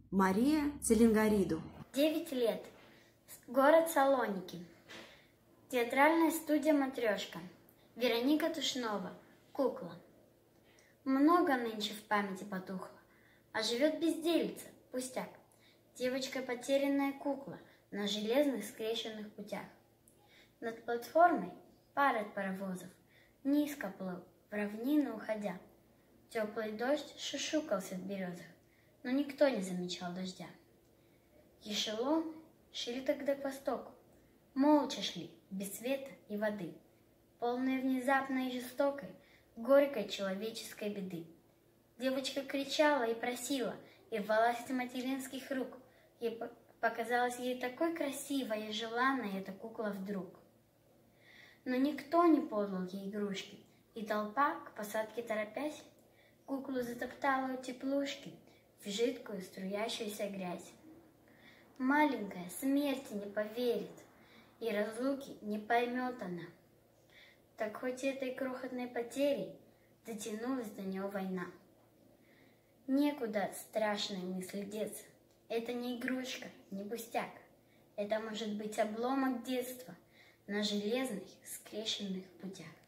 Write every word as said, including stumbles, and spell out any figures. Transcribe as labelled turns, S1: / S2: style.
S1: Мария Целингариду.
S2: Девять лет. Город Салоники. Театральная студия «Матрешка». Вероника Тушнова. Кукла. Много нынче в памяти потухло, а живет безделица, пустяк. Девочка потерянная кукла на железных скрещенных путях. Над платформой пар от паровозов низко плыл, в равнину уходя. Теплый дождь шушукался в березах, но никто не замечал дождя. Эшелон шли тогда к востоку, молча шли, без света и воды, полные внезапной и жестокой, горькой человеческой беды. Девочка кричала и просила, и рвалась из материнских рук. Ей показалась ей такой красивой и желанной эта кукла вдруг. Но никто не подал ей игрушки, и толпа, к посадке торопясь, куклу затоптала у теплушки в жидкую струящуюся грязь. Маленькая смерти не поверит, и разлуки не поймет она. Так хоть этой крохотной потерей дотянулась до нее война. Некуда от страшной мысли деться. Это не игрушка, не пустяк. Это может быть обломок детства на железных скрещенных путях.